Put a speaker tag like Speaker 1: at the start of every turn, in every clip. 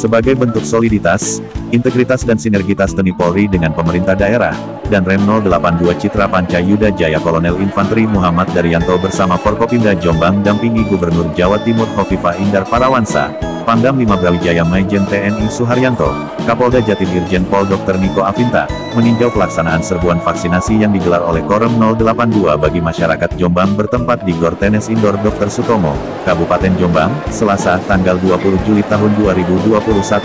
Speaker 1: Sebagai bentuk soliditas, integritas dan sinergitas TNI Polri dengan pemerintah daerah, dan Rem 082 Citra Panca Yuda Jaya Kolonel Infanteri Muhammad Daryanto bersama Forkopimda Jombang dampingi Gubernur Jawa Timur Khofifah Indar Parawansa, Pangdam 5 Brawijaya Majen TNI Suharyanto, Kapolda Jatim Irjen Pol Dr. Niko Afinta, meninjau pelaksanaan serbuan vaksinasi yang digelar oleh Korem 082 bagi masyarakat Jombang bertempat di Gor Tenis Indoor Dr. Sutomo, Kabupaten Jombang, Selasa, tanggal 20 Juli tahun 2021.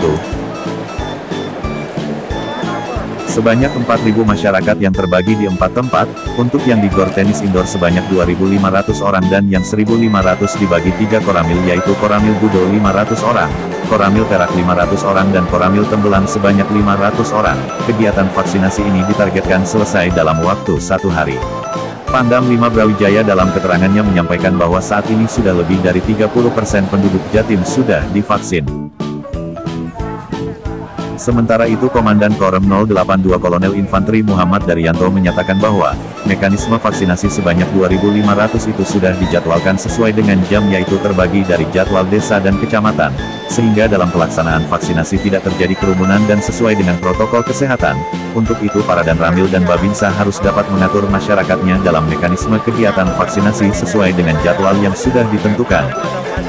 Speaker 1: Sebanyak 4.000 masyarakat yang terbagi di 4 tempat, untuk yang di Gor Tenis Indoor sebanyak 2.500 orang dan yang 1.500 dibagi 3 koramil yaitu Koramil Gudo 500 orang, Koramil Perak 500 orang dan Koramil Tembelang sebanyak 500 orang. Kegiatan vaksinasi ini ditargetkan selesai dalam waktu 1 hari. Pangdam 5 Brawijaya dalam keterangannya menyampaikan bahwa saat ini sudah lebih dari 30% penduduk Jatim sudah divaksin. Sementara itu Komandan Korem 082 Kolonel Infanteri Muhammad Daryanto menyatakan bahwa, mekanisme vaksinasi sebanyak 2.500 itu sudah dijadwalkan sesuai dengan jam yaitu terbagi dari jadwal desa dan kecamatan, sehingga dalam pelaksanaan vaksinasi tidak terjadi kerumunan dan sesuai dengan protokol kesehatan. Untuk itu para Danramil dan Babinsa harus dapat mengatur masyarakatnya dalam mekanisme kegiatan vaksinasi sesuai dengan jadwal yang sudah ditentukan.